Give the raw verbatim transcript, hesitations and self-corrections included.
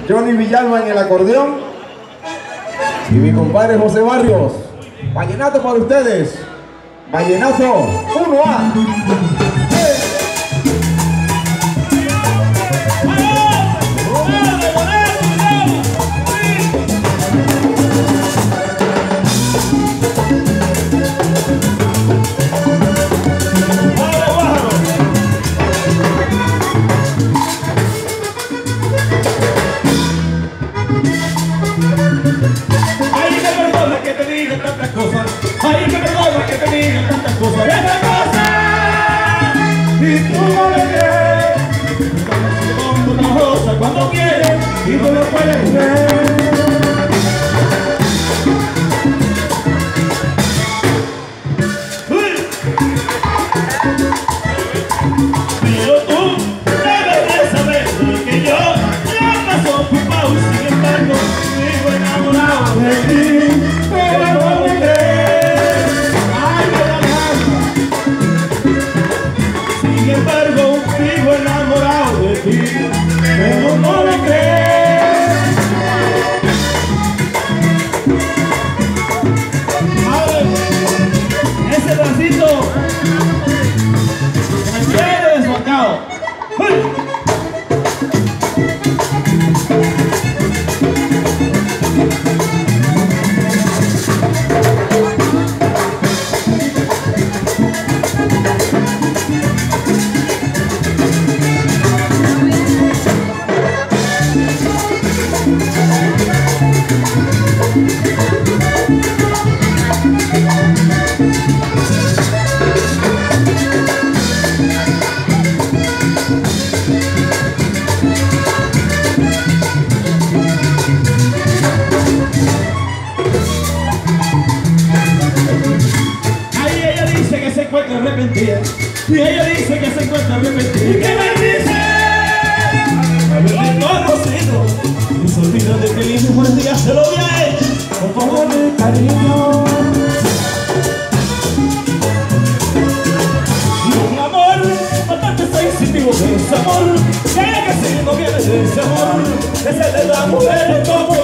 Johnny Villalba en el acordeón y mi compadre José Barrios. Vallenato para ustedes. Vallenato uno A. Ay, que perdona que te digan tantas cosas, tantas cosas, y tú no le crees. Como una rosa cuando quieres y no lo puedes ver. Pero tú debes de saber que yo ya paso ocupado y sin embargo vivo enamorado de ti, pero no me crees. Sin embargo, vivo enamorado de ti, pero no le crees. Madre, ese bracito me tiene desbocado. Arrepentida, y ella dice que se encuentra arrepentida. ¿Y qué me dice? Haberle conocido y se olvida de que mi mejor día se lo había hecho. Por favor, mi cariño. Y un amor bastante sensitivo de ese amor, que que si no viene de ese amor, ese de la mujer como